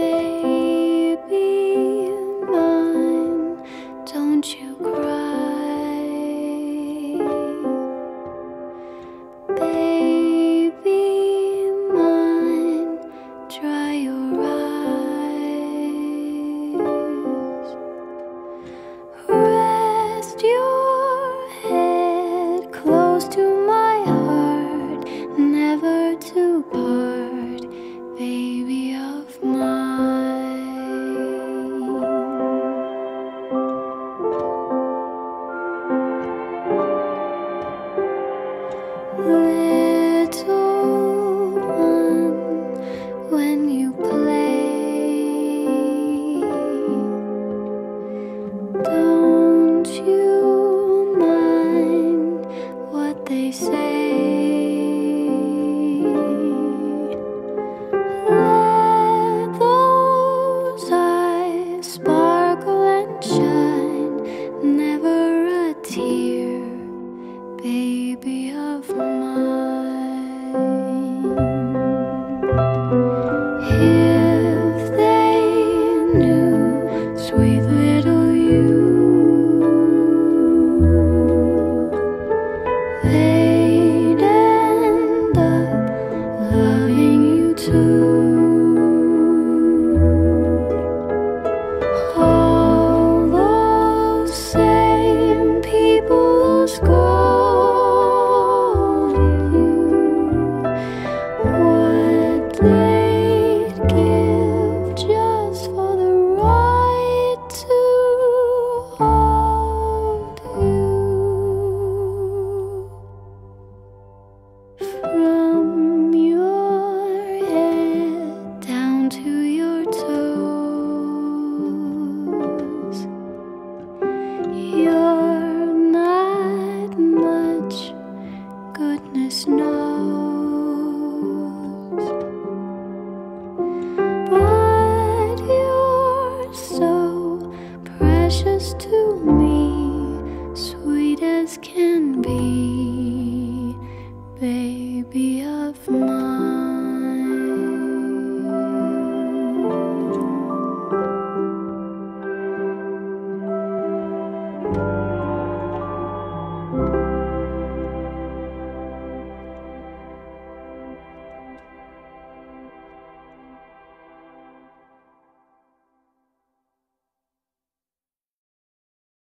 Baby mine, don't you cry. Baby mine, dry your eyes. Rest your head close to my heart, never to part, baby of mine. Little one, when you play, don't you mind what they say. Let those eyes sparkle and shine, never a tear, baby of mine. If they knew, sweet little you, they'd end up loving you too. All those same people scorn you, what they'd give just for the right to hold you. From your head down to your toes, you're not much, goodness knows, but you're so precious to